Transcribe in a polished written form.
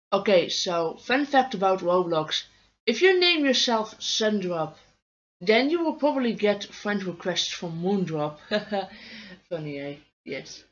Okay, so fun fact about Roblox. If you name yourself Sundrop, then you will probably get friend requests from Moondrop. Funny, eh? Yes.